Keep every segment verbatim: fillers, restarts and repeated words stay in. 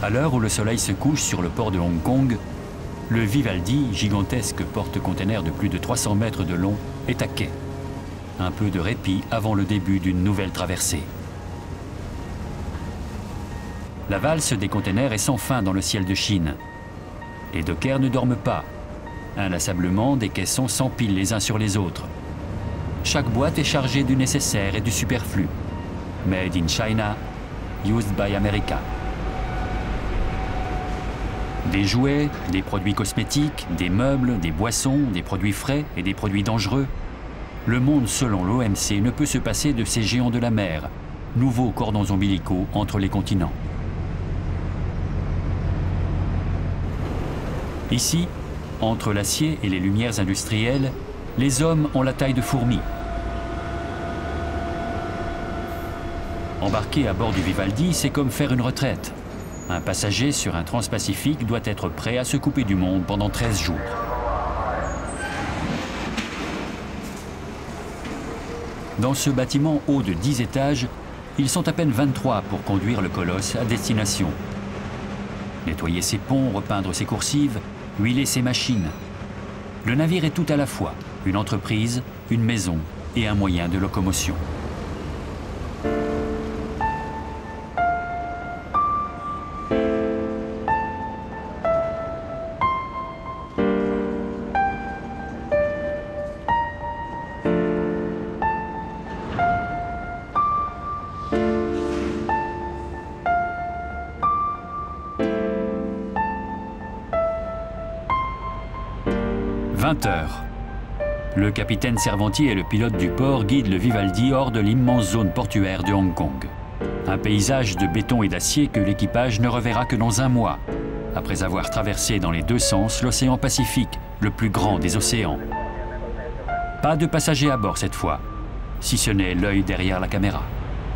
À l'heure où le soleil se couche sur le port de Hong Kong, le Vivaldi, gigantesque porte-container de plus de trois cents mètres de long, est à quai. Un peu de répit avant le début d'une nouvelle traversée. La valse des containers est sans fin dans le ciel de Chine. Les dockers ne dorment pas. Inlassablement, des caissons s'empilent les uns sur les autres. Chaque boîte est chargée du nécessaire et du superflu. Made in China, used by America. Des jouets, des produits cosmétiques, des meubles, des boissons, des produits frais et des produits dangereux. Le monde, selon l'O M C, ne peut se passer de ces géants de la mer, nouveaux cordons ombilicaux entre les continents. Ici, entre l'acier et les lumières industrielles, les hommes ont la taille de fourmis. Embarquer à bord du Vivaldi, c'est comme faire une retraite. Un passager sur un transpacifique doit être prêt à se couper du monde pendant treize jours. Dans ce bâtiment haut de dix étages, ils sont à peine vingt-trois pour conduire le colosse à destination. Nettoyer ses ponts, repeindre ses coursives, huiler ses machines. Le navire est tout à la fois, une entreprise, une maison et un moyen de locomotion. vingt heures. Le capitaine Servantier et le pilote du port guident le Vivaldi hors de l'immense zone portuaire de Hong Kong. Un paysage de béton et d'acier que l'équipage ne reverra que dans un mois, après avoir traversé dans les deux sens l'océan Pacifique, le plus grand des océans. Pas de passagers à bord cette fois, si ce n'est l'œil derrière la caméra.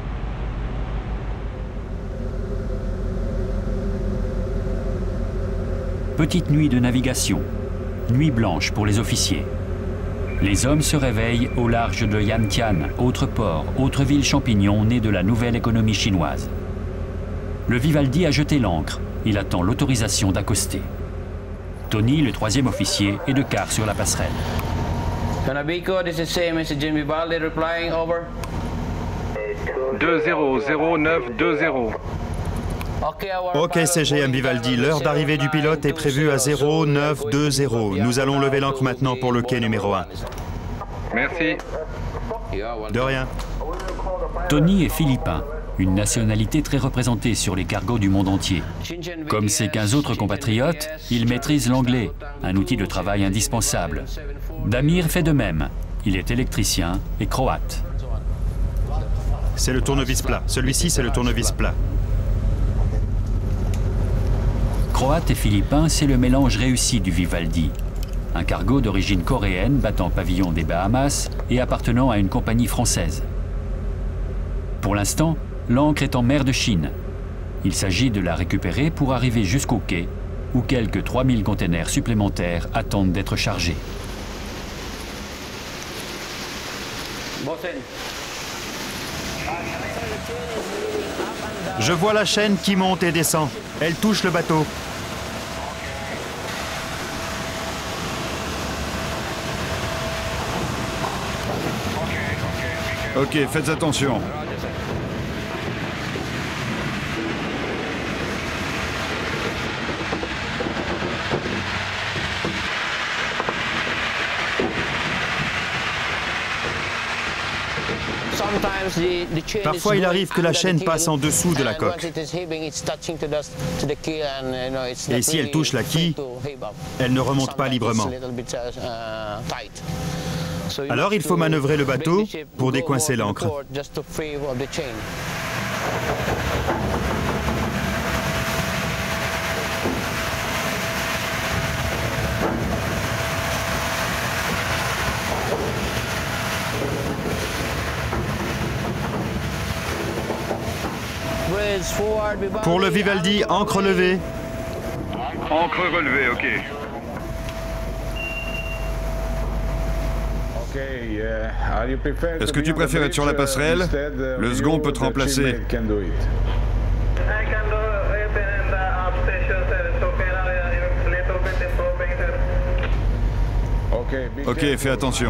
Petite nuit de navigation. Nuit blanche pour les officiers. Les hommes se réveillent au large de Yantian, autre port, autre ville champignon née de la nouvelle économie chinoise. Le Vivaldi a jeté l'ancre. Il attend l'autorisation d'accoster. Tony, le troisième officier, est de quart sur la passerelle. Kanabiko, this is same as Jim Vivaldi replying, over. deux zéro zéro neuf deux zéro. Ok, C G M Vivaldi, l'heure d'arrivée du pilote est prévue à zéro neuf deux zéro. Nous allons lever l'ancre maintenant pour le quai numéro un. Merci. De rien. Tony est philippin, une nationalité très représentée sur les cargos du monde entier. Comme ses quinze autres compatriotes, il maîtrise l'anglais, un outil de travail indispensable. Damir fait de même. Il est électricien et croate. C'est le tournevis plat. Celui-ci, c'est le tournevis plat. Croate et philippin, c'est le mélange réussi du Vivaldi. Un cargo d'origine coréenne battant pavillon des Bahamas et appartenant à une compagnie française. Pour l'instant, l'ancre est en mer de Chine. Il s'agit de la récupérer pour arriver jusqu'au quai, où quelques trois mille containers supplémentaires attendent d'être chargés. Je vois la chaîne qui monte et descend. Elle touche le bateau. Ok, faites attention. Parfois, il arrive que la chaîne passe en dessous de la coque. Et si elle touche la quille, elle ne remonte pas librement. Alors, il faut manœuvrer le bateau pour décoincer l'ancre. Pour le Vivaldi, ancre levée. Ancre relevée, ok. Est-ce que tu préfères être sur la passerelle? Le second peut te remplacer. Ok, fais attention.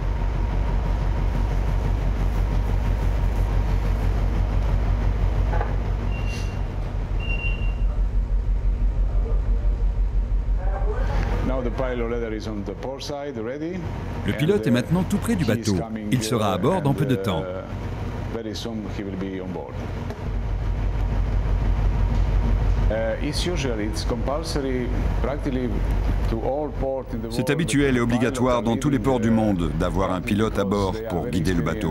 Le pilote est maintenant tout près du bateau. Il sera à bord dans peu de temps. C'est habituel et obligatoire dans tous les ports du monde d'avoir un pilote à bord pour guider le bateau.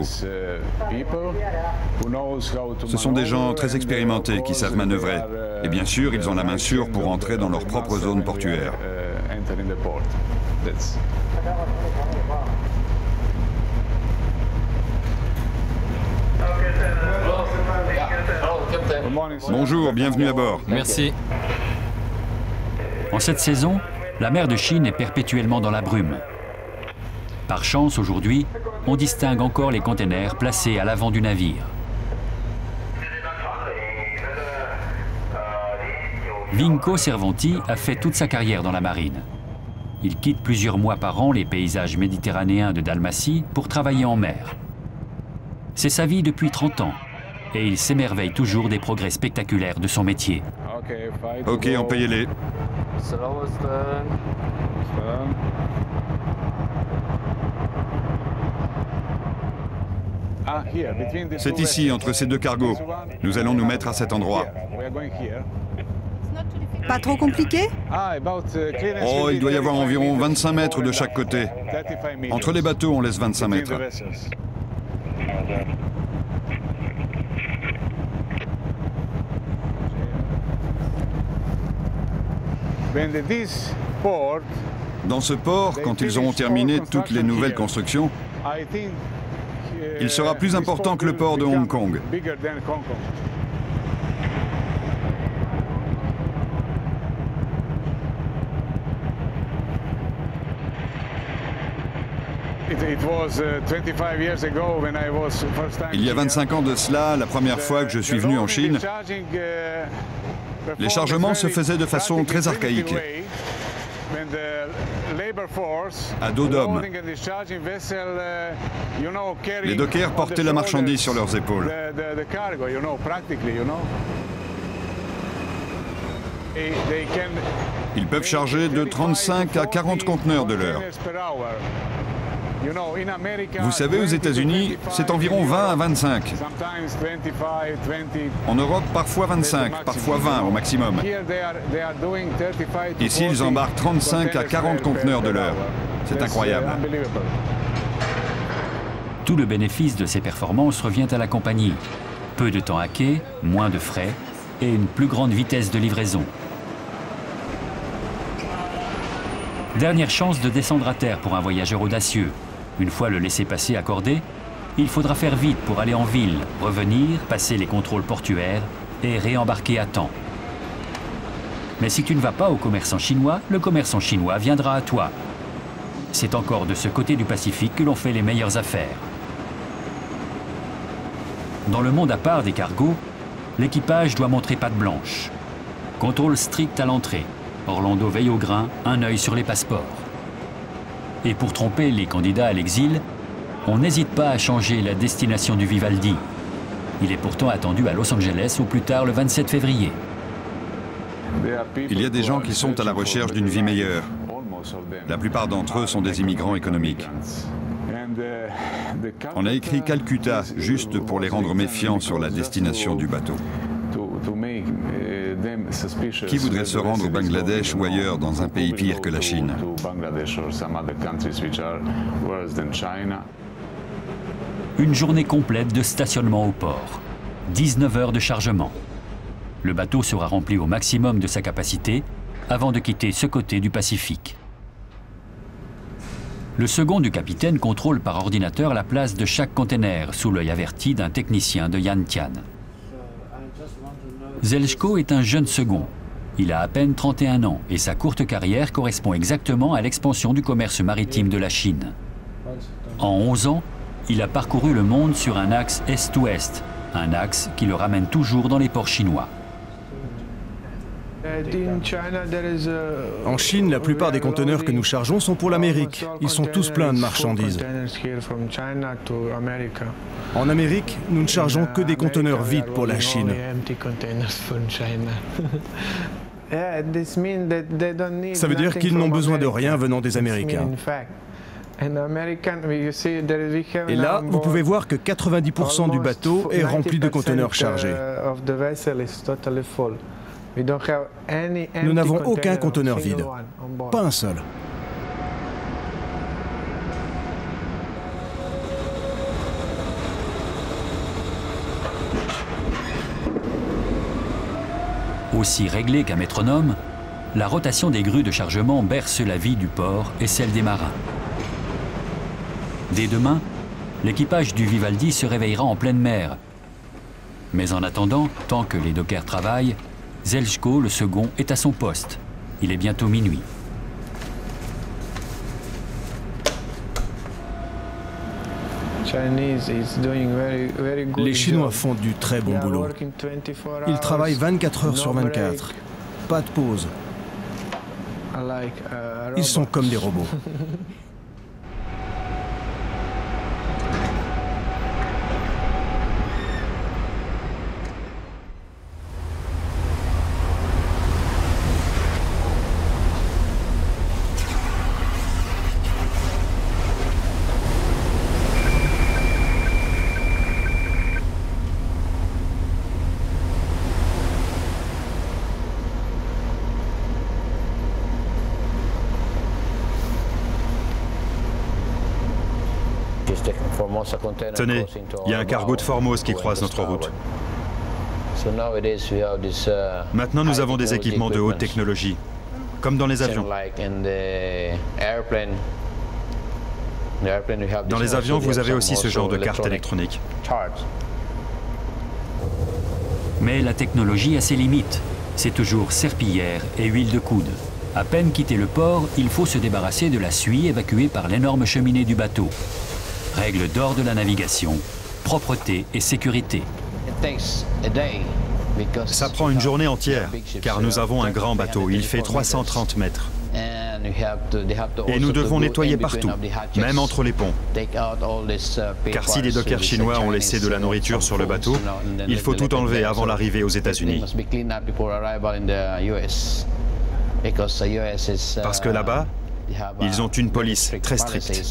Ce sont des gens très expérimentés qui savent manœuvrer. Et bien sûr, ils ont la main sûre pour entrer dans leur propre zone portuaire. Bonjour, bienvenue à bord. Merci. En cette saison, la mer de Chine est perpétuellement dans la brume. Par chance, aujourd'hui, on distingue encore les containers placés à l'avant du navire. Vinko Servanti a fait toute sa carrière dans la marine. Il quitte plusieurs mois par an les paysages méditerranéens de Dalmatie pour travailler en mer. C'est sa vie depuis trente ans. Et il s'émerveille toujours des progrès spectaculaires de son métier. Ok, empayez-les. C'est ici, entre ces deux cargos. Nous allons nous mettre à cet endroit. Pas trop compliqué? Oh, il doit y avoir environ vingt-cinq mètres de chaque côté. Entre les bateaux, on laisse vingt-cinq mètres. Dans ce port, quand ils auront terminé toutes les nouvelles constructions, il sera plus important que le port de Hong Kong. Il y a vingt-cinq ans de cela, la première fois que je suis venu en Chine, les chargements se faisaient de façon très archaïque, à dos d'homme. Les dockers portaient la marchandise sur leurs épaules. Ils peuvent charger de trente-cinq à quarante conteneurs de l'heure. Vous savez, aux États-Unis, c'est environ vingt à vingt-cinq. En Europe, parfois vingt-cinq, parfois vingt au maximum. Ici, ils embarquent trente-cinq à quarante conteneurs de l'heure. C'est incroyable. Tout le bénéfice de ces performances revient à la compagnie. Peu de temps à quai, moins de frais et une plus grande vitesse de livraison. Dernière chance de descendre à terre pour un voyageur audacieux. Une fois le laissez-passer accordé, il faudra faire vite pour aller en ville, revenir, passer les contrôles portuaires et réembarquer à temps. Mais si tu ne vas pas au commerçant chinois, le commerçant chinois viendra à toi. C'est encore de ce côté du Pacifique que l'on fait les meilleures affaires. Dans le monde à part des cargos, l'équipage doit montrer patte blanche. Contrôle strict à l'entrée. Orlando veille au grain, un œil sur les passeports. Et pour tromper les candidats à l'exil, on n'hésite pas à changer la destination du Vivaldi. Il est pourtant attendu à Los Angeles au plus tard le vingt-sept février. Il y a des gens qui sont à la recherche d'une vie meilleure. La plupart d'entre eux sont des immigrants économiques. On a écrit Calcutta juste pour les rendre méfiants sur la destination du bateau. Qui voudrait se rendre au Bangladesh ou ailleurs dans un pays pire que la Chine? Une journée complète de stationnement au port. dix-neuf heures de chargement. Le bateau sera rempli au maximum de sa capacité avant de quitter ce côté du Pacifique. Le second du capitaine contrôle par ordinateur la place de chaque conteneur sous l'œil averti d'un technicien de Yantian. Zelchko est un jeune second. Il a à peine trente et un ans et sa courte carrière correspond exactement à l'expansion du commerce maritime de la Chine. En onze ans, il a parcouru le monde sur un axe est-ouest, un axe qui le ramène toujours dans les ports chinois. En Chine, la plupart des conteneurs que nous chargeons sont pour l'Amérique. Ils sont tous pleins de marchandises. En Amérique, nous ne chargeons que des conteneurs vides pour la Chine. Ça veut dire qu'ils n'ont besoin de rien venant des Américains. Et là, vous pouvez voir que quatre-vingt-dix pour cent du bateau est rempli de conteneurs chargés. Nous n'avons aucun conteneur vide, pas un seul. Aussi réglée qu'un métronome, la rotation des grues de chargement berce la vie du port et celle des marins. Dès demain, l'équipage du Vivaldi se réveillera en pleine mer. Mais en attendant, tant que les dockers travaillent, Željko, le second, est à son poste. Il est bientôt minuit. Les Chinois font du très bon boulot. Ils travaillent vingt-quatre heures sur vingt-quatre. Pas de pause. Ils sont comme des robots. Tenez, il y a un cargo de Formose qui croise notre route. Maintenant, nous avons des équipements de haute technologie, comme dans les avions. Dans les avions, vous avez aussi ce genre de carte électronique. Mais la technologie a ses limites. C'est toujours serpillière et huile de coude. À peine quitté le port, il faut se débarrasser de la suie évacuée par l'énorme cheminée du bateau. Règle d'or de la navigation, propreté et sécurité. Ça prend une journée entière, car nous avons un grand bateau, il fait trois cent trente mètres. Et nous devons nettoyer partout, même entre les ponts. Car si des dockers chinois ont laissé de la nourriture sur le bateau, il faut tout enlever avant l'arrivée aux États-Unis. Parce que là-bas, ils ont une police très stricte.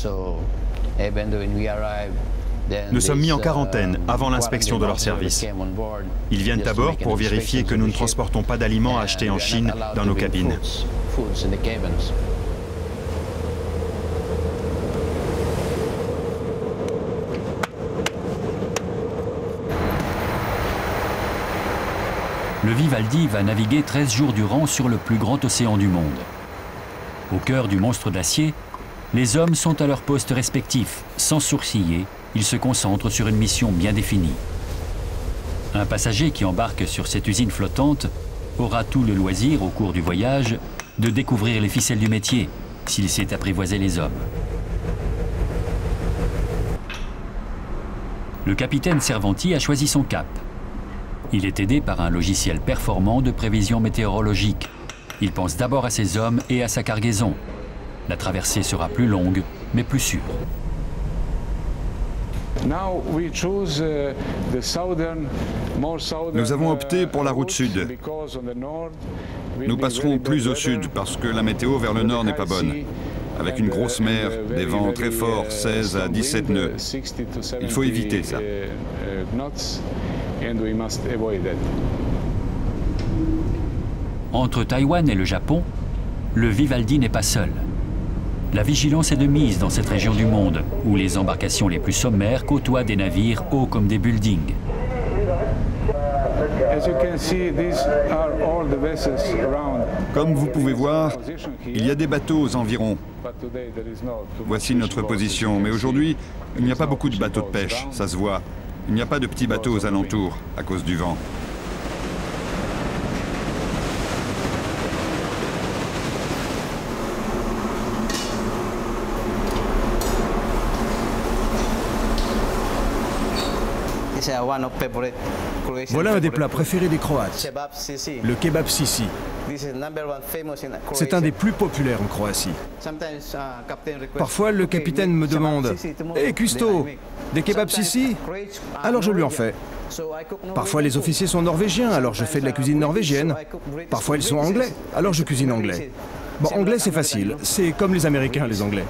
Nous sommes mis en quarantaine avant l'inspection de leur service. Ils viennent à bord pour vérifier que nous ne transportons pas d'aliments achetés en Chine dans nos cabines. Le Vivaldi va naviguer treize jours durant sur le plus grand océan du monde. Au cœur du monstre d'acier, les hommes sont à leur poste respectif. Sans sourciller, ils se concentrent sur une mission bien définie. Un passager qui embarque sur cette usine flottante aura tout le loisir, au cours du voyage, de découvrir les ficelles du métier, s'il sait apprivoiser les hommes. Le capitaine Servanti a choisi son cap. Il est aidé par un logiciel performant de prévision météorologique. Il pense d'abord à ses hommes et à sa cargaison. La traversée sera plus longue, mais plus sûre. Nous avons opté pour la route sud. Nous passerons plus au sud parce que la météo vers le nord n'est pas bonne. Avec une grosse mer, des vents très forts, seize à dix-sept nœuds. Il faut éviter ça. Entre Taïwan et le Japon, le Vivaldi n'est pas seul. La vigilance est de mise dans cette région du monde, où les embarcations les plus sommaires côtoient des navires hauts comme des buildings. Comme vous pouvez voir, il y a des bateaux aux environs. Voici notre position, mais aujourd'hui, il n'y a pas beaucoup de bateaux de pêche, ça se voit. Il n'y a pas de petits bateaux aux alentours, à cause du vent. Voilà un des plats préférés des Croates, le kebab sisi. C'est un des plus populaires en Croatie. Parfois, le capitaine me demande « Hé, Custo, des kebabs sisi ?» Alors je lui en fais. Parfois, les officiers sont norvégiens, alors je fais de la cuisine norvégienne. Parfois, ils sont anglais, alors je cuisine anglais. Bon, anglais, c'est facile. C'est comme les Américains, les Anglais.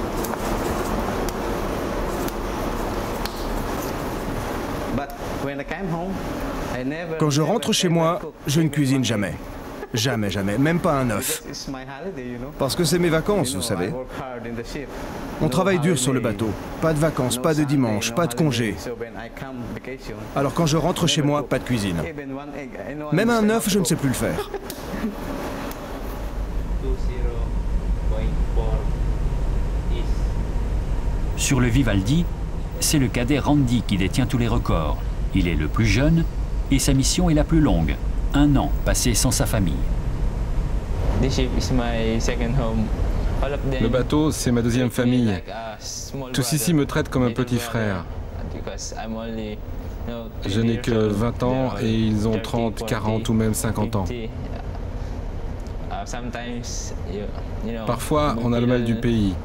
Quand je rentre chez moi, je ne cuisine jamais. Jamais, jamais. Même pas un œuf. Parce que c'est mes vacances, vous savez. On travaille dur sur le bateau. Pas de vacances, pas de dimanche, pas de congé. Alors quand je rentre chez moi, pas de cuisine. Même un œuf, je ne sais plus le faire. Sur le Vivaldi, c'est le cadet Randy qui détient tous les records. Il est le plus jeune et sa mission est la plus longue. Un an passé sans sa famille. Le bateau, c'est ma deuxième famille. Tous ici me traitent comme un petit frère. Je n'ai que vingt ans et ils ont trente, quarante ou même cinquante ans. Parfois, on a le mal du pays.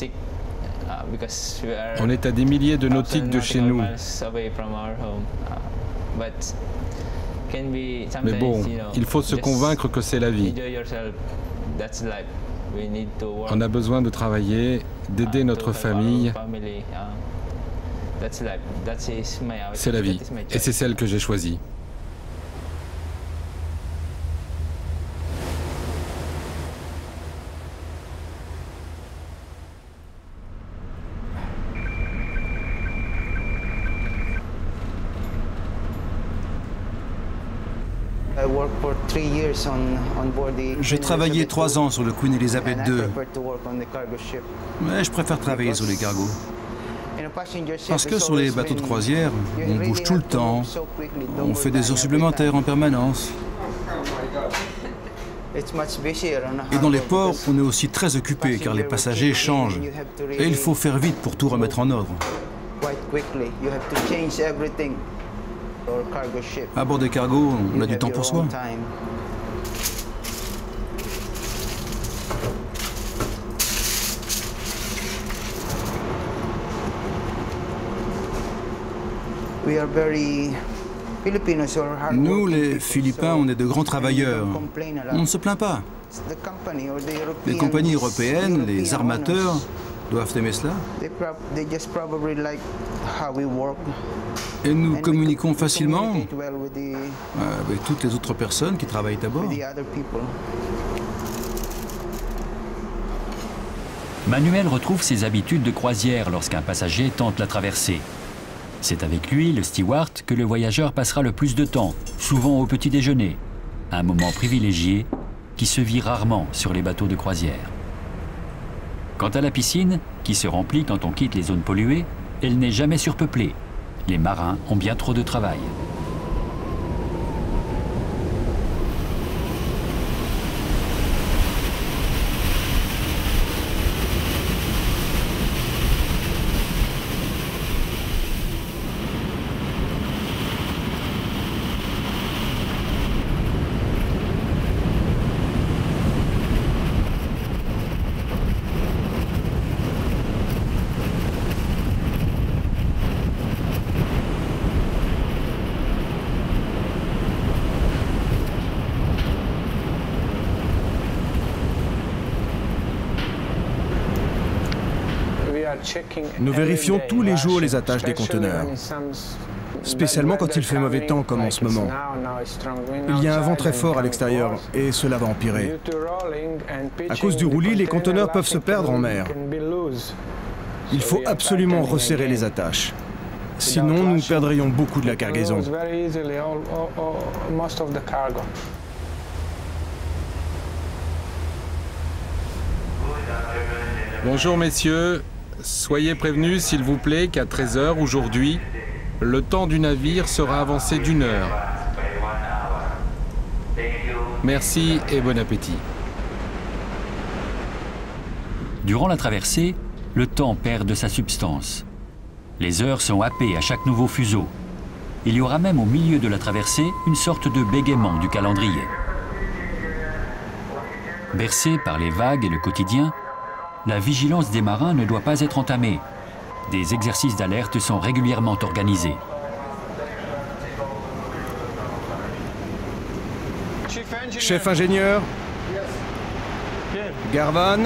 On est à des milliers de nautiques de chez nous. Mais bon, il faut se convaincre que c'est la vie. On a besoin de travailler, d'aider notre famille. C'est la vie, et c'est celle que j'ai choisie. J'ai travaillé trois ans sur le Queen Elizabeth deux, mais je préfère travailler sur les cargos. Parce que sur les bateaux de croisière, on bouge tout le temps, on fait des heures supplémentaires en permanence. Et dans les ports, on est aussi très occupé car les passagers changent. Et il faut faire vite pour tout remettre en ordre. À bord des cargos, on a du temps pour soi. Nous, les Philippins, on est de grands travailleurs. On ne se plaint pas. Les compagnies européennes, les armateurs, doivent aimer cela. Et nous communiquons facilement avec toutes les autres personnes qui travaillent à bord. Manuel retrouve ses habitudes de croisière lorsqu'un passager tente la traversée. C'est avec lui, le steward, que le voyageur passera le plus de temps, souvent au petit déjeuner. Un moment privilégié qui se vit rarement sur les bateaux de croisière. Quant à la piscine, qui se remplit quand on quitte les zones polluées, elle n'est jamais surpeuplée. Les marins ont bien trop de travail. Nous vérifions tous les jours les attaches des conteneurs, spécialement quand il fait mauvais temps comme en ce moment. Il y a un vent très fort à l'extérieur et cela va empirer. À cause du roulis, les conteneurs peuvent se perdre en mer. Il faut absolument resserrer les attaches. Sinon, nous perdrions beaucoup de la cargaison. Bonjour messieurs, soyez prévenus s'il vous plaît qu'à treize heures aujourd'hui, le temps du navire sera avancé d'une heure. Merci et bon appétit. Durant la traversée, le temps perd de sa substance. Les heures sont happées à chaque nouveau fuseau. Il y aura même au milieu de la traversée une sorte de bégaiement du calendrier. Bercés par les vagues et le quotidien, la vigilance des marins ne doit pas être entamée. Des exercices d'alerte sont régulièrement organisés. Chef ingénieur. Garvan.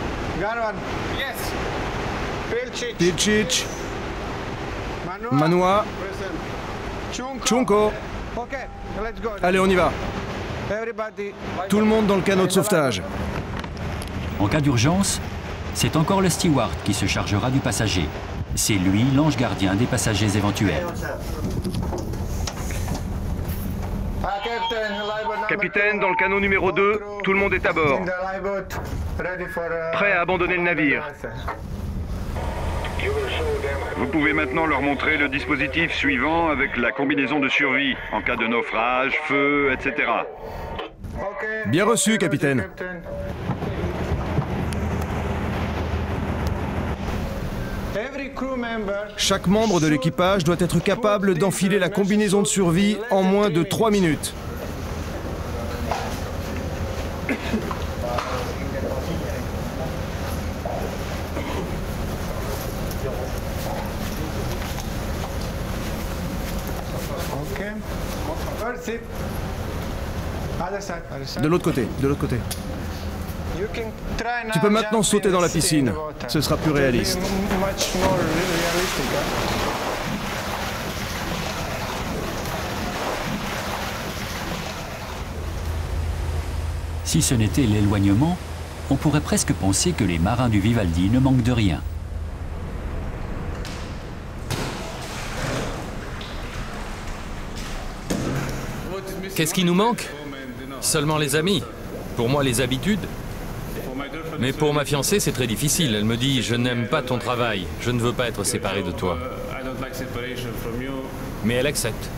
Pilcic. Manua. Chunko. Allez, on y va. Tout le monde dans le canot de sauvetage. En cas d'urgence, c'est encore le steward qui se chargera du passager. C'est lui l'ange gardien des passagers éventuels. Capitaine, dans le canot numéro deux, tout le monde est à bord. Prêt à abandonner le navire. Vous pouvez maintenant leur montrer le dispositif suivant avec la combinaison de survie en cas de naufrage, feu, et cetera. Bien reçu, capitaine. Chaque membre de l'équipage doit être capable d'enfiler la combinaison de survie en moins de trois minutes. De l'autre côté, de l'autre côté. Tu peux maintenant sauter dans la piscine. Ce sera plus réaliste. Si ce n'était l'éloignement, on pourrait presque penser que les marins du Vivaldi ne manquent de rien. Qu'est-ce qui nous manque? Seulement les amis. Pour moi, les habitudes. Mais pour ma fiancée, c'est très difficile. Elle me dit « Je n'aime pas ton travail. Je ne veux pas être séparé de toi. » Mais elle accepte.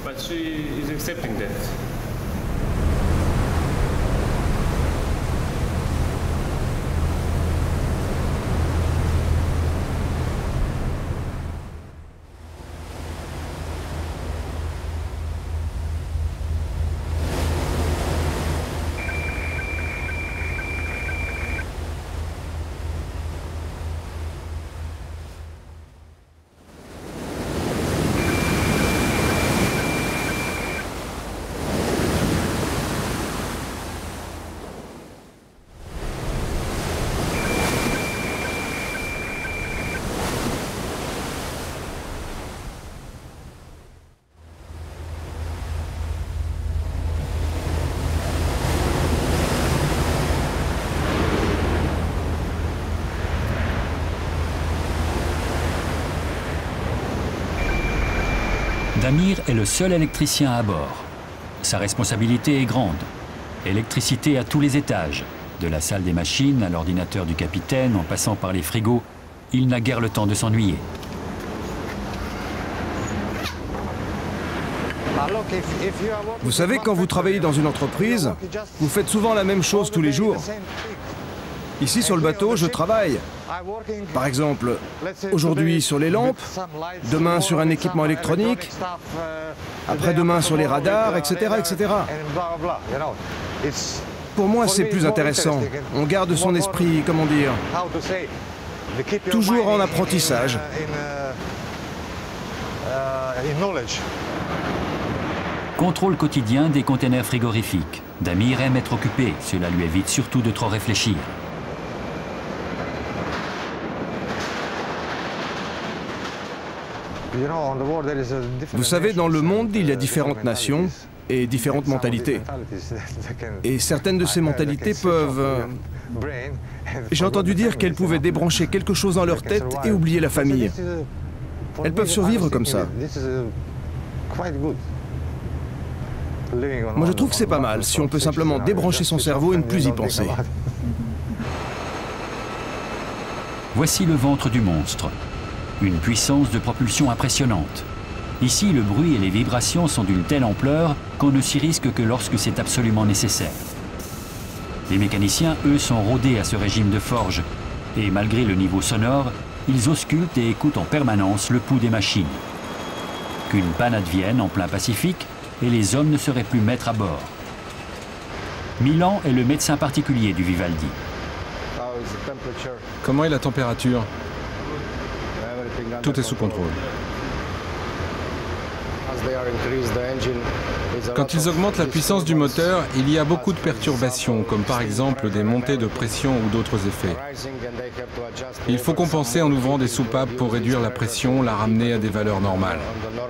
Damir est le seul électricien à bord. Sa responsabilité est grande. Électricité à tous les étages, de la salle des machines à l'ordinateur du capitaine en passant par les frigos, il n'a guère le temps de s'ennuyer. Vous savez, quand vous travaillez dans une entreprise, vous faites souvent la même chose tous les jours. Ici, sur le bateau, je travaille. Par exemple, aujourd'hui sur les lampes, demain sur un équipement électronique, après-demain sur les radars, et cetera, et cetera. Pour moi, c'est plus intéressant. On garde son esprit, comment dire, toujours en apprentissage. Contrôle quotidien des containers frigorifiques. Damir aime être occupé, cela lui évite surtout de trop réfléchir. Vous savez, dans le monde, il y a différentes nations et différentes mentalités. Et certaines de ces mentalités peuvent... J'ai entendu dire qu'elles pouvaient débrancher quelque chose dans leur tête et oublier la famille. Elles peuvent survivre comme ça. Moi, je trouve que c'est pas mal, si on peut simplement débrancher son cerveau et ne plus y penser. Voici le ventre du monstre. Une puissance de propulsion impressionnante. Ici, le bruit et les vibrations sont d'une telle ampleur qu'on ne s'y risque que lorsque c'est absolument nécessaire. Les mécaniciens, eux, sont rodés à ce régime de forge. Et malgré le niveau sonore, ils auscultent et écoutent en permanence le pouls des machines. qu'une panne advienne en plein Pacifique et les hommes ne seraient plus maîtres à bord. Milan est le médecin particulier du Vivaldi. Comment est la température? Tout est sous contrôle. Quand ils augmentent la puissance du moteur, il y a beaucoup de perturbations, comme par exemple des montées de pression ou d'autres effets. Il faut compenser en ouvrant des soupapes pour réduire la pression, la ramener à des valeurs normales.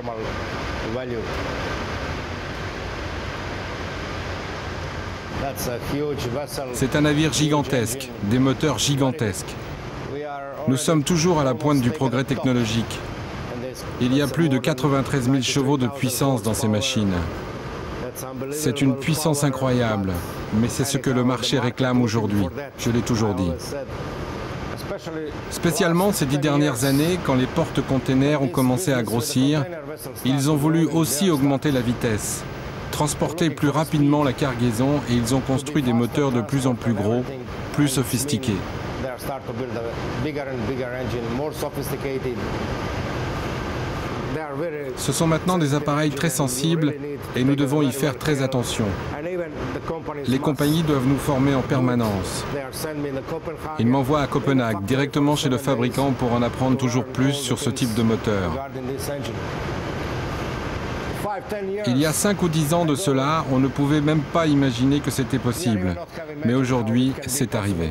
C'est un navire gigantesque, des moteurs gigantesques. Nous sommes toujours à la pointe du progrès technologique. Il y a plus de quatre-vingt-treize mille chevaux de puissance dans ces machines. C'est une puissance incroyable, mais c'est ce que le marché réclame aujourd'hui, je l'ai toujours dit. Spécialement ces dix dernières années, quand les porte-containers ont commencé à grossir, ils ont voulu aussi augmenter la vitesse, transporter plus rapidement la cargaison et ils ont construit des moteurs de plus en plus gros, plus sophistiqués. Ce sont maintenant des appareils très sensibles et nous devons y faire très attention. Les compagnies doivent nous former en permanence. Ils m'envoient à Copenhague, directement chez le fabricant pour en apprendre toujours plus sur ce type de moteur. Il y a cinq ou dix ans de cela, on ne pouvait même pas imaginer que c'était possible. Mais aujourd'hui, c'est arrivé.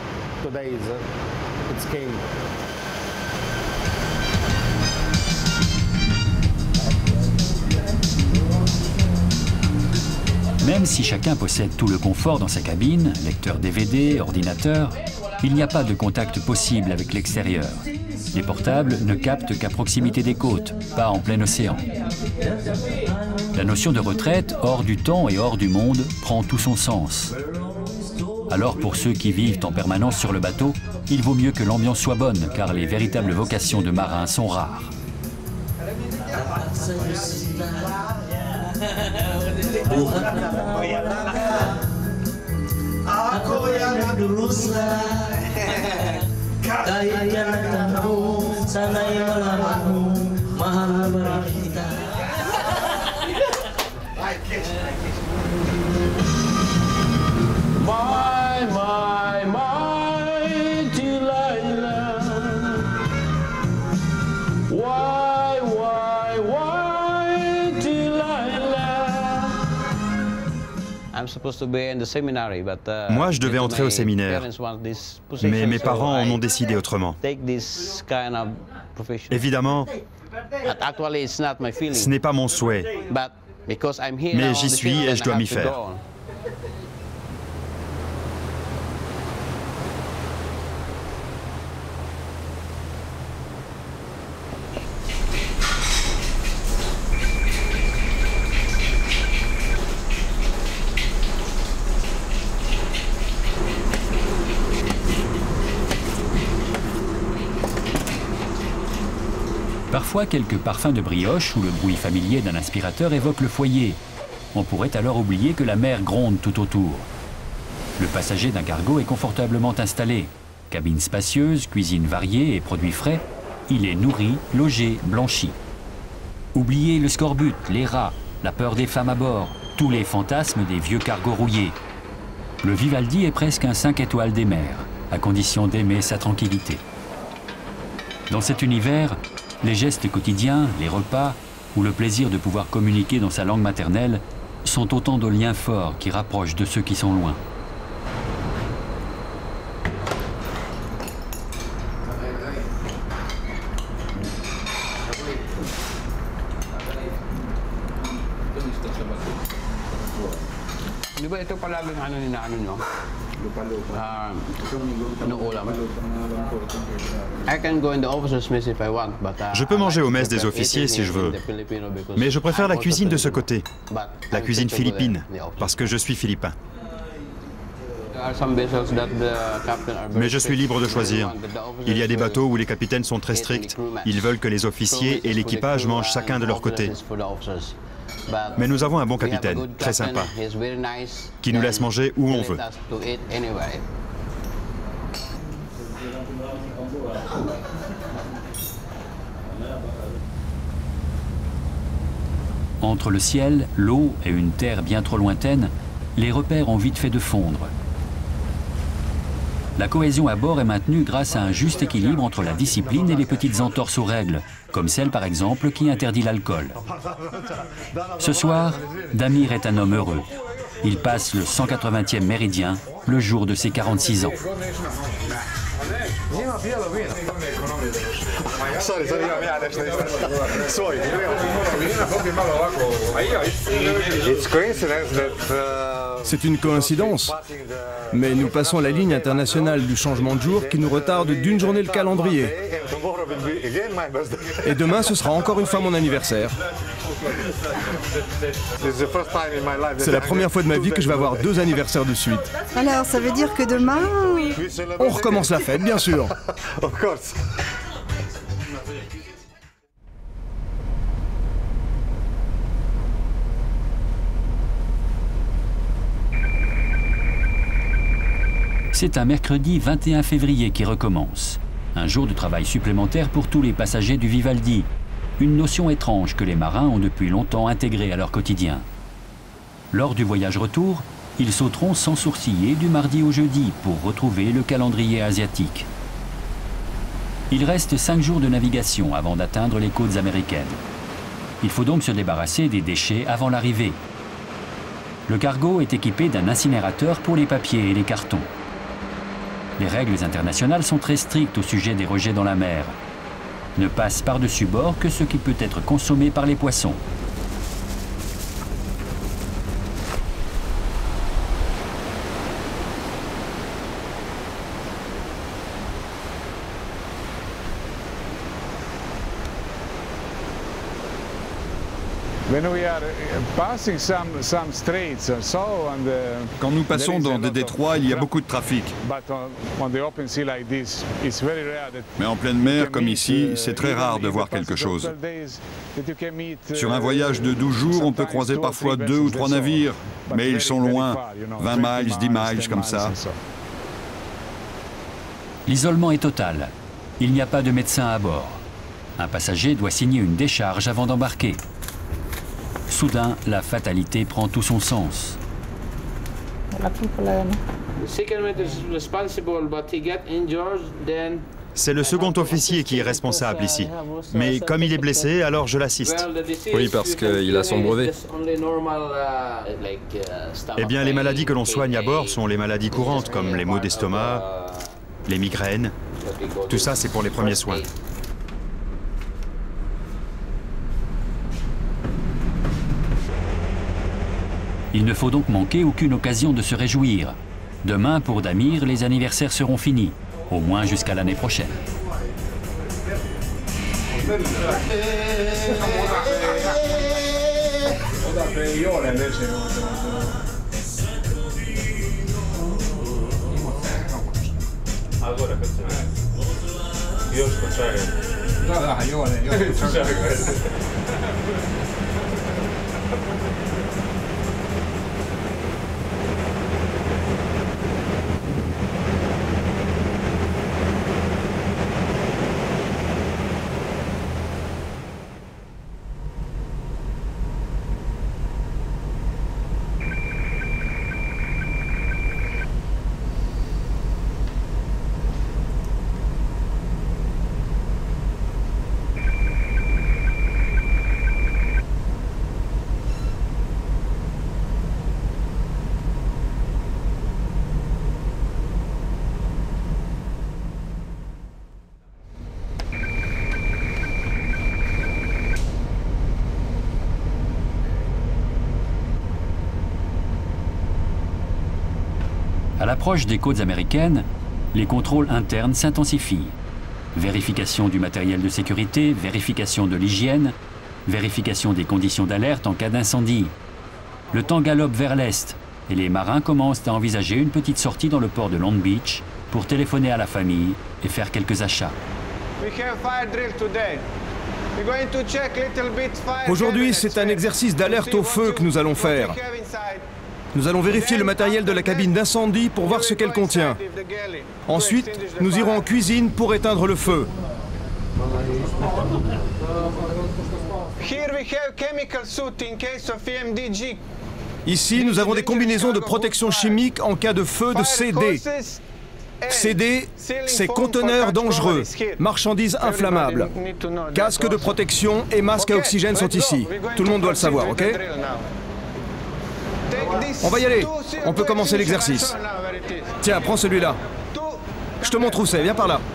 Même si chacun possède tout le confort dans sa cabine, lecteur D V D, ordinateur, il n'y a pas de contact possible avec l'extérieur. Les portables ne captent qu'à proximité des côtes, pas en plein océan. La notion de retraite, hors du temps et hors du monde, prend tout son sens. Alors pour ceux qui vivent en permanence sur le bateau, il vaut mieux que l'ambiance soit bonne, car les véritables vocations de marins sont rares. My, my, my Delilah. Why, why, why Delilah? Moi, je devais entrer au séminaire, mais mes parents en ont décidé autrement. Évidemment, ce n'est pas mon souhait, mais j'y suis et je dois m'y faire. Parfois, quelques parfums de brioche ou le bruit familier d'un aspirateur évoquent le foyer. On pourrait alors oublier que la mer gronde tout autour. Le passager d'un cargo est confortablement installé. Cabine spacieuse, cuisine variée et produits frais, il est nourri, logé, blanchi. Oubliez le scorbut, les rats, la peur des femmes à bord, tous les fantasmes des vieux cargos rouillés. Le Vivaldi est presque un cinq étoiles des mers, à condition d'aimer sa tranquillité. Dans cet univers, les gestes quotidiens, les repas ou le plaisir de pouvoir communiquer dans sa langue maternelle sont autant de liens forts qui rapprochent de ceux qui sont loin. Je peux manger aux messes des officiers si je veux, mais je préfère la cuisine de ce côté, la cuisine philippine, parce que je suis philippin. Mais je suis libre de choisir. Il y a des bateaux où les capitaines sont très stricts. Ils veulent que les officiers et l'équipage mangent chacun de leur côté. Mais nous avons un bon capitaine, très sympa, qui nous laisse manger où on veut. Entre le ciel, l'eau et une terre bien trop lointaine, les repères ont vite fait de fondre. La cohésion à bord est maintenue grâce à un juste équilibre entre la discipline et les petites entorses aux règles, comme celle par exemple qui interdit l'alcool. Ce soir, Damir est un homme heureux. Il passe le cent quatre-vingtième méridien le jour de ses quarante-six ans. C'est une coïncidence, mais nous passons la ligne internationale du changement de jour qui nous retarde d'une journée le calendrier. Et demain, ce sera encore une fois mon anniversaire. C'est la première fois de ma vie que je vais avoir deux anniversaires de suite. Alors, ça veut dire que demain... On recommence la fête, bien sûr. C'est un mercredi vingt et un février qui recommence. Un jour de travail supplémentaire pour tous les passagers du Vivaldi. Une notion étrange que les marins ont depuis longtemps intégrée à leur quotidien. Lors du voyage retour, ils sauteront sans sourciller du mardi au jeudi pour retrouver le calendrier asiatique. Il reste cinq jours de navigation avant d'atteindre les côtes américaines. Il faut donc se débarrasser des déchets avant l'arrivée. Le cargo est équipé d'un incinérateur pour les papiers et les cartons. Les règles internationales sont très strictes au sujet des rejets dans la mer. Ne passe par-dessus bord que ce qui peut être consommé par les poissons. Quand nous passons dans des détroits, il y a beaucoup de trafic. Mais en pleine mer, comme ici, c'est très rare de voir quelque chose. Sur un voyage de douze jours, on peut croiser parfois deux ou trois navires, mais ils sont loin, vingt miles, dix miles, comme ça. L'isolement est total. Il n'y a pas de médecin à bord. Un passager doit signer une décharge avant d'embarquer. Soudain, la fatalité prend tout son sens. C'est le second officier qui est responsable ici. Mais comme il est blessé, alors je l'assiste. Oui, parce qu'il a son brevet. Eh bien, les maladies que l'on soigne à bord sont les maladies courantes, comme les maux d'estomac, les migraines. Tout ça, c'est pour les premiers soins. Il ne faut donc manquer aucune occasion de se réjouir. Demain, pour Damir, les anniversaires seront finis, au moins jusqu'à l'année prochaine. À l'approche des côtes américaines, les contrôles internes s'intensifient. Vérification du matériel de sécurité, vérification de l'hygiène, vérification des conditions d'alerte en cas d'incendie. Le temps galope vers l'est et les marins commencent à envisager une petite sortie dans le port de Long Beach pour téléphoner à la famille et faire quelques achats. Aujourd'hui, c'est un exercice d'alerte au feu que nous allons faire. Nous allons vérifier le matériel de la cabine d'incendie pour voir ce qu'elle contient. Ensuite, nous irons en cuisine pour éteindre le feu. Ici, nous avons des combinaisons de protection chimique en cas de feu de C D. C D, c'est conteneurs dangereux, marchandises inflammables. Casque de protection et masque à oxygène sont ici. Tout le monde doit le savoir, ok? On va y aller. On peut commencer l'exercice. Tiens, prends celui-là. Je te montre où c'est, viens par là.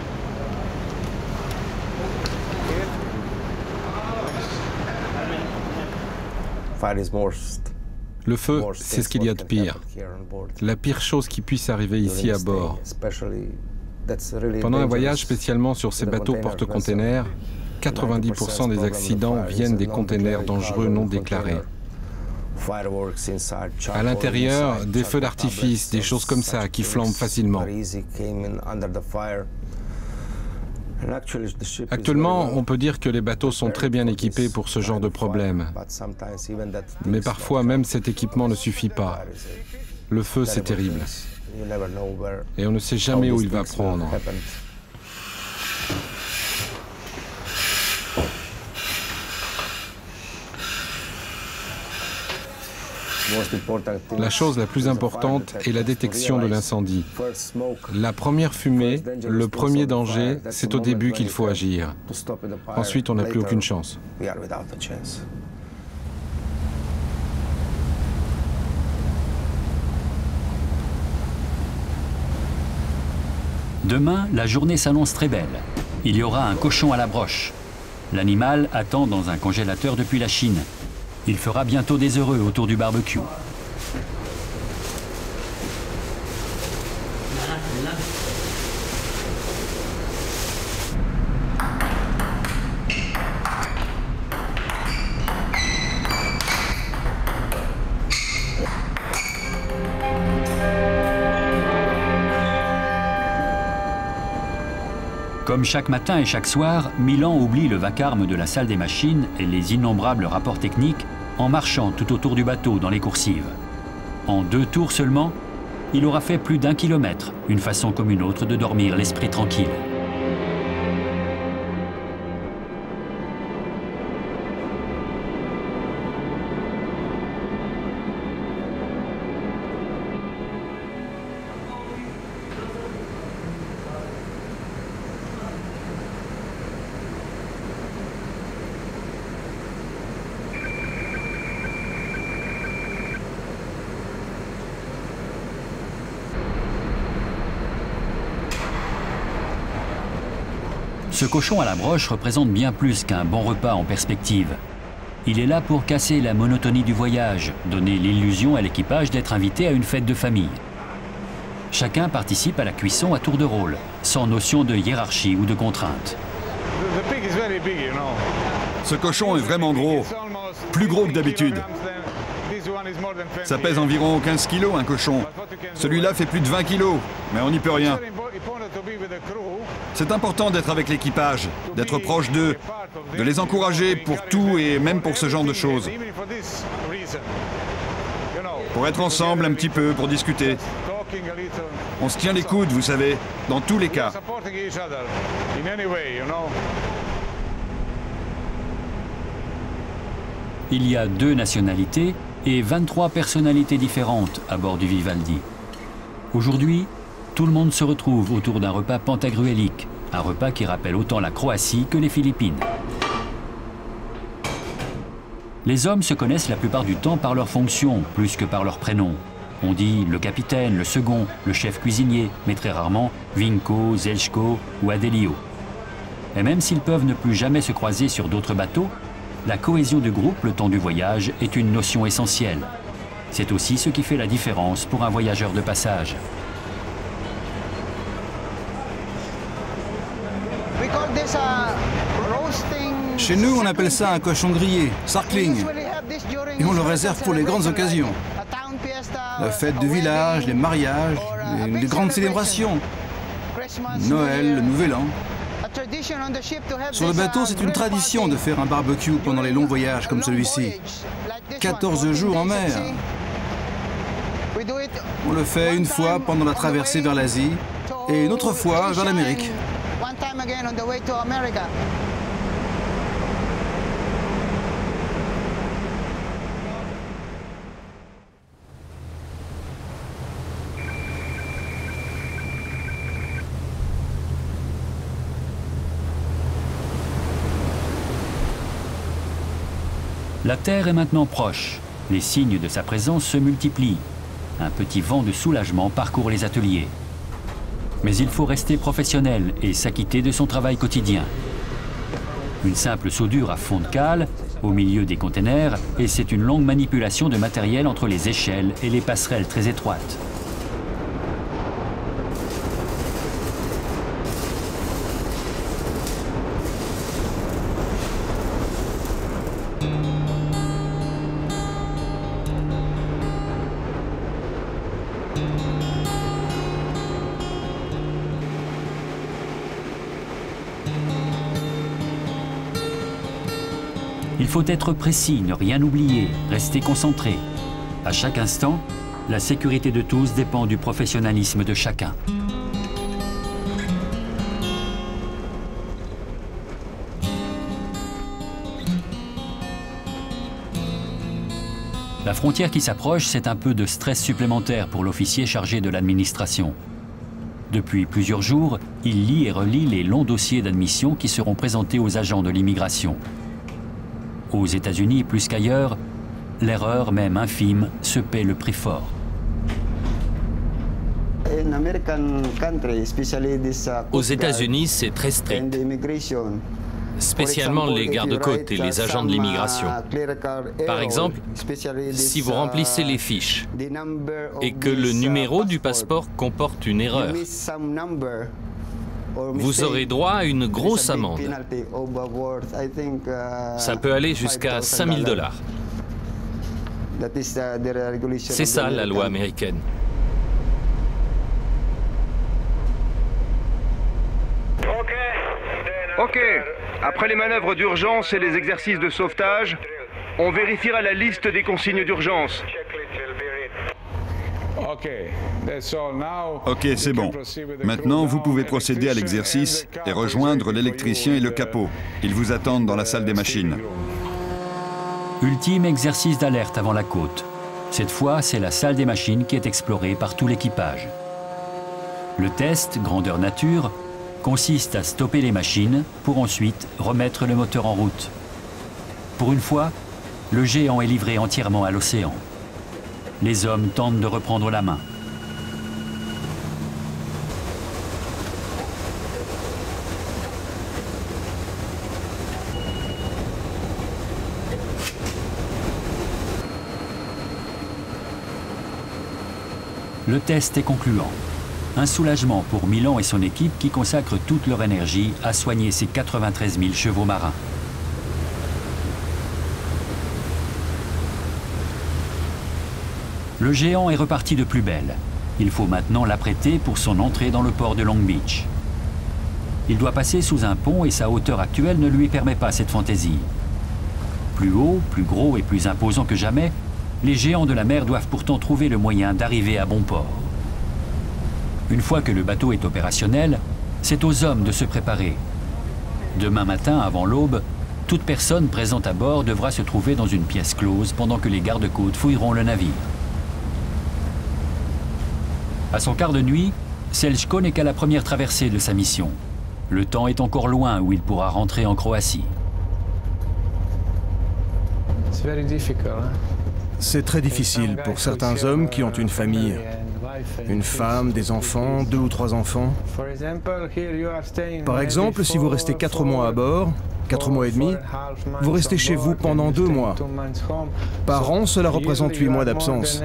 Le feu, c'est ce qu'il y a de pire. La pire chose qui puisse arriver ici à bord. Pendant un voyage, spécialement sur ces bateaux porte-containers, quatre-vingt-dix pour cent des accidents viennent des containers dangereux non déclarés. À l'intérieur, des feux d'artifice, des choses comme ça qui flambent facilement. Actuellement, on peut dire que les bateaux sont très bien équipés pour ce genre de problème. Mais parfois, même cet équipement ne suffit pas. Le feu, c'est terrible. Et on ne sait jamais où il va prendre. La chose la plus importante est la détection de l'incendie. La première fumée, le premier danger, c'est au début qu'il faut agir. Ensuite, on n'a plus aucune chance. Demain, la journée s'annonce très belle. Il y aura un cochon à la broche. L'animal attend dans un congélateur depuis la Chine. Il fera bientôt des heureux autour du barbecue. Comme chaque matin et chaque soir, Milan oublie le vacarme de la salle des machines et les innombrables rapports techniques en marchant tout autour du bateau dans les coursives. En deux tours seulement, il aura fait plus d'un kilomètre, une façon comme une autre de dormir l'esprit tranquille. Ce cochon à la broche représente bien plus qu'un bon repas en perspective. Il est là pour casser la monotonie du voyage, donner l'illusion à l'équipage d'être invité à une fête de famille. Chacun participe à la cuisson à tour de rôle, sans notion de hiérarchie ou de contrainte. Ce cochon est vraiment gros, plus gros que d'habitude. Ça pèse environ quinze kilos un cochon. Celui-là fait plus de vingt kilos, mais on n'y peut rien. C'est important d'être avec l'équipage, d'être proche d'eux, de les encourager pour tout et même pour ce genre de choses. Pour être ensemble un petit peu, pour discuter. On se tient les coudes, vous savez, dans tous les cas. Il y a deux nationalités et vingt-trois personnalités différentes à bord du Vivaldi. Aujourd'hui, tout le monde se retrouve autour d'un repas pantagruélique, un repas qui rappelle autant la Croatie que les Philippines. Les hommes se connaissent la plupart du temps par leur fonction, plus que par leur prénom. On dit le capitaine, le second, le chef cuisinier, mais très rarement Vinko, Zeljko ou Adelio. Et même s'ils peuvent ne plus jamais se croiser sur d'autres bateaux, la cohésion du groupe le temps du voyage est une notion essentielle. C'est aussi ce qui fait la différence pour un voyageur de passage. Chez nous, on appelle ça un cochon grillé, sarkling. Et on le réserve pour les grandes occasions. La fête de village, les mariages, les, les grandes célébrations. Noël, le Nouvel An. Sur le bateau, c'est une tradition de faire un barbecue pendant les longs voyages comme celui-ci. quatorze jours en mer. On le fait une fois pendant la traversée vers l'Asie et une autre fois vers l'Amérique. La Terre est maintenant proche. Les signes de sa présence se multiplient. Un petit vent de soulagement parcourt les ateliers. Mais il faut rester professionnel et s'acquitter de son travail quotidien. Une simple soudure à fond de cale, au milieu des containers, et c'est une longue manipulation de matériel entre les échelles et les passerelles très étroites. Il faut être précis, ne rien oublier, rester concentré. À chaque instant, la sécurité de tous dépend du professionnalisme de chacun. La frontière qui s'approche, c'est un peu de stress supplémentaire pour l'officier chargé de l'administration. Depuis plusieurs jours, il lit et relit les longs dossiers d'admission qui seront présentés aux agents de l'immigration. Aux États-Unis, plus qu'ailleurs, l'erreur, même infime, se paie le prix fort. Aux États-Unis, c'est très strict, spécialement les gardes-côtes et les agents de l'immigration. Par exemple, si vous remplissez les fiches et que le numéro du passeport comporte une erreur, vous aurez droit à une grosse amende. Ça peut aller jusqu'à cinq mille dollars. C'est ça la loi américaine. Ok, après les manœuvres d'urgence et les exercices de sauvetage, on vérifiera la liste des consignes d'urgence. Ok, c'est bon. Maintenant, vous pouvez procéder à l'exercice et rejoindre l'électricien et le capot. Ils vous attendent dans la salle des machines. Ultime exercice d'alerte avant la côte. Cette fois, c'est la salle des machines qui est explorée par tout l'équipage. Le test, grandeur nature, consiste à stopper les machines pour ensuite remettre le moteur en route. Pour une fois, le géant est livré entièrement à l'océan. Les hommes tentent de reprendre la main. Le test est concluant. Un soulagement pour Milan et son équipe qui consacrent toute leur énergie à soigner ces quatre-vingt-treize mille chevaux marins. Le géant est reparti de plus belle. Il faut maintenant l'apprêter pour son entrée dans le port de Long Beach. Il doit passer sous un pont et sa hauteur actuelle ne lui permet pas cette fantaisie. Plus haut, plus gros et plus imposant que jamais, les géants de la mer doivent pourtant trouver le moyen d'arriver à bon port. Une fois que le bateau est opérationnel, c'est aux hommes de se préparer. Demain matin, avant l'aube, toute personne présente à bord devra se trouver dans une pièce close pendant que les gardes-côtes fouilleront le navire. À son quart de nuit, Selchko n'est qu'à la première traversée de sa mission. Le temps est encore loin où il pourra rentrer en Croatie. C'est très difficile pour certains hommes qui ont une famille, une femme, des enfants, deux ou trois enfants. Par exemple, si vous restez quatre mois à bord, quatre mois et demi, vous restez chez vous pendant deux mois. Par an, cela représente huit mois d'absence.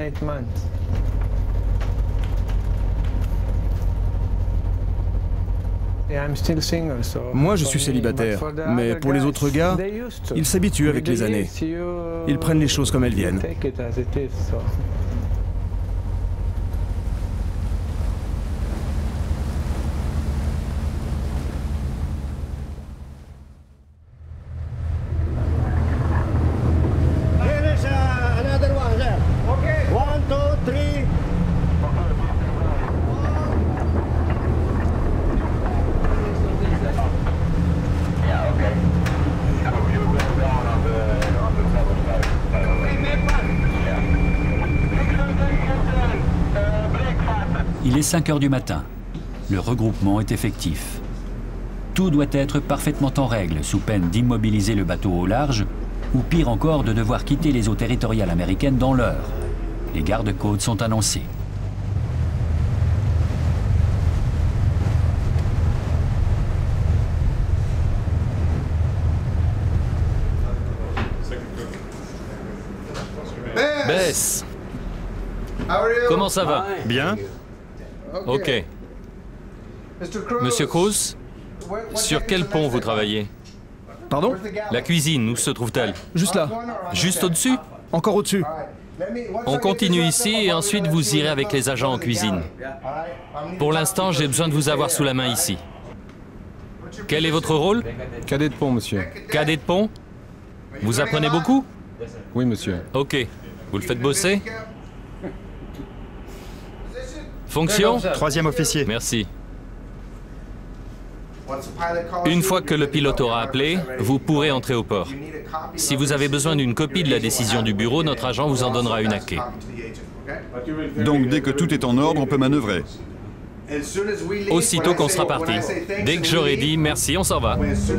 Moi, je suis célibataire, mais pour les autres gars, ils s'habituent avec les années. Ils prennent les choses comme elles viennent. Il est cinq heures du matin. Le regroupement est effectif. Tout doit être parfaitement en règle, sous peine d'immobiliser le bateau au large ou pire encore de devoir quitter les eaux territoriales américaines dans l'heure. Les gardes-côtes sont annoncés. Bess, comment ça va? Bien. Ok. Monsieur Cruz, sur quel pont vous travaillez? Pardon? La cuisine, où se trouve-t-elle? Juste là. Juste au-dessus? Encore au-dessus. On continue ici et ensuite vous irez avec les agents en cuisine. Pour l'instant, j'ai besoin de vous avoir sous la main ici. Quel est votre rôle? Cadet de pont, monsieur. Cadet de pont? Vous apprenez beaucoup? Oui, monsieur. Ok. Vous le faites bosser? Fonction? Troisième officier. Merci. Une fois que le pilote aura appelé, vous pourrez entrer au port. Si vous avez besoin d'une copie de la décision du bureau, notre agent vous en donnera une à quai. Donc dès que tout est en ordre, on peut manœuvrer. Aussitôt qu'on sera parti. Dès que j'aurai dit merci, on s'en va.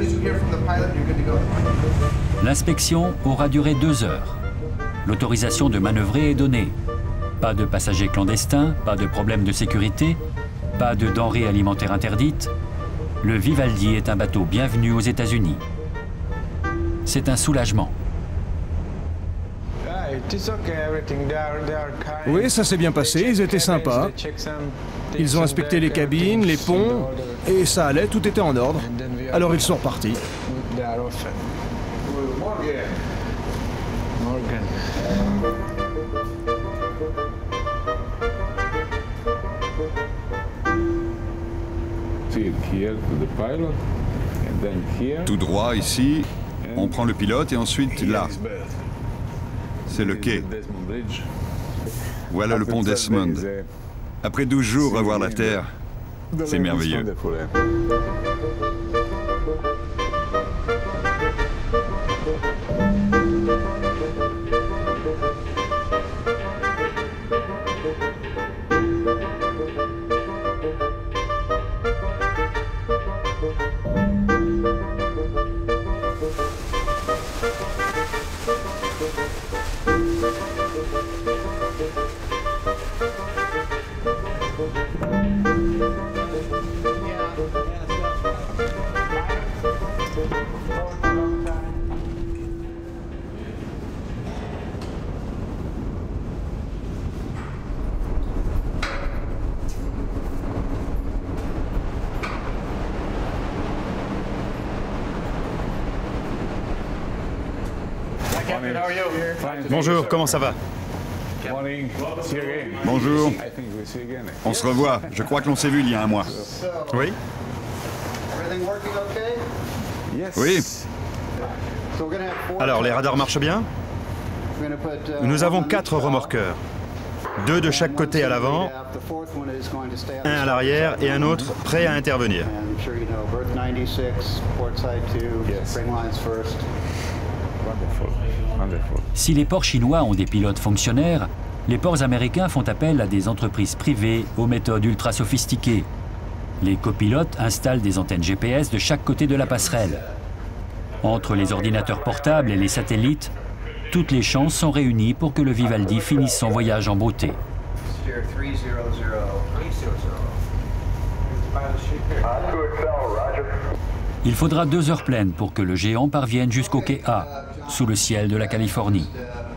L'inspection aura duré deux heures. L'autorisation de manœuvrer est donnée. Pas de passagers clandestins, pas de problème de sécurité, pas de denrées alimentaires interdites. Le Vivaldi est un bateau bienvenu aux États-Unis. C'est un soulagement. Oui, ça s'est bien passé, ils étaient sympas. Ils ont inspecté les cabines, les ponts, et ça allait, tout était en ordre. Alors ils sont repartis. Tout droit ici, on prend le pilote et ensuite là. C'est le quai. Voilà le pont Desmond. Après douze jours, revoir la Terre, c'est merveilleux. Bonjour, comment ça va? Bonjour. On se revoit. Je crois que l'on s'est vu il y a un mois. Oui? Oui. Alors, les radars marchent bien? Nous avons quatre remorqueurs. Deux de chaque côté à l'avant, un à l'arrière et un autre prêt à intervenir. Si les ports chinois ont des pilotes fonctionnaires, les ports américains font appel à des entreprises privées aux méthodes ultra sophistiquées. Les copilotes installent des antennes G P S de chaque côté de la passerelle. Entre les ordinateurs portables et les satellites, toutes les chances sont réunies pour que le Vivaldi finisse son voyage en beauté. Il faudra deux heures pleines pour que le géant parvienne jusqu'au quai A, sous le ciel de la Californie.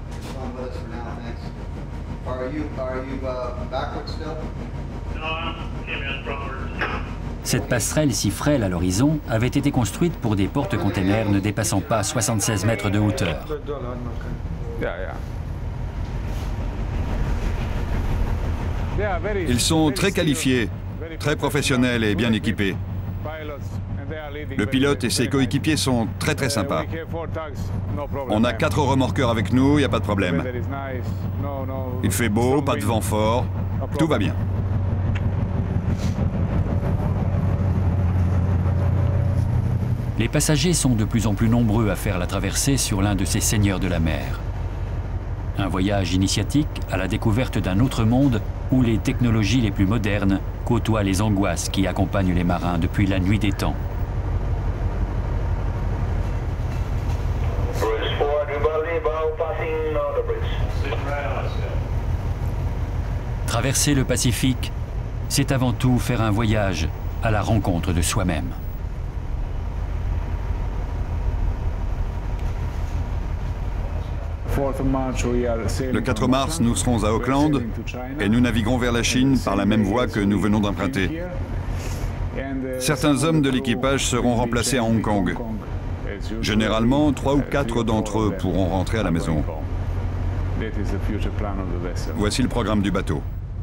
Cette passerelle si frêle à l'horizon avait été construite pour des porte-containers ne dépassant pas soixante-seize mètres de hauteur. Ils sont très qualifiés, très professionnels et bien équipés. Le pilote et ses coéquipiers sont très très sympas. On a quatre remorqueurs avec nous, il n'y a pas de problème. Il fait beau, pas de vent fort, tout va bien. Les passagers sont de plus en plus nombreux à faire la traversée sur l'un de ces seigneurs de la mer. Un voyage initiatique à la découverte d'un autre monde où les technologies les plus modernes côtoient les angoisses qui accompagnent les marins depuis la nuit des temps. Traverser le Pacifique, c'est avant tout faire un voyage à la rencontre de soi-même. Le quatre mars, nous serons à Auckland et nous naviguerons vers la Chine par la même voie que nous venons d'emprunter. Certains hommes de l'équipage seront remplacés à Hong Kong. Généralement, trois ou quatre d'entre eux pourront rentrer à la maison. Voici le programme du bateau.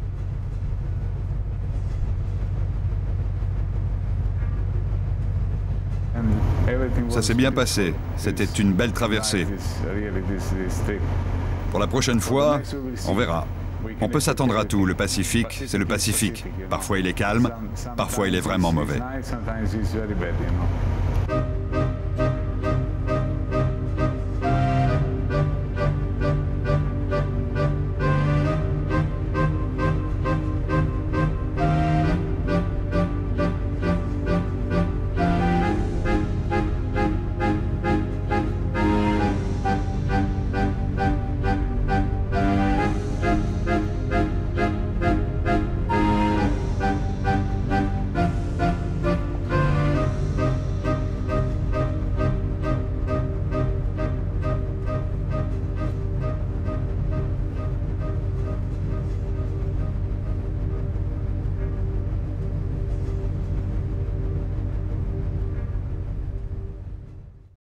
Ça s'est bien passé. C'était une belle traversée. Pour la prochaine fois, on verra. On peut s'attendre à tout. Le Pacifique, c'est le Pacifique. Parfois il est calme, parfois il est vraiment mauvais.